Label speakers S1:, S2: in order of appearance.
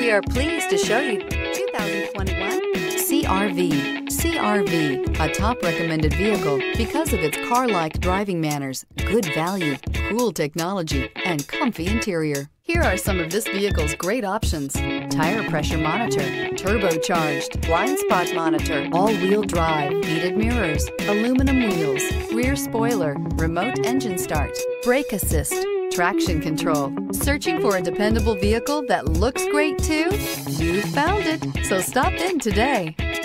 S1: We are pleased to show you 2021 CR-V. CR-V, a top recommended vehicle because of its car-like driving manners, good value, cool technology, and comfy interior. Here are some of this vehicle's great options: tire pressure monitor, turbocharged, blind spot monitor, all-wheel drive, heated mirrors, aluminum wheels, rear spoiler, remote engine start, brake assist, traction control. Searching for a dependable vehicle that looks great too? You found it, so stop in today.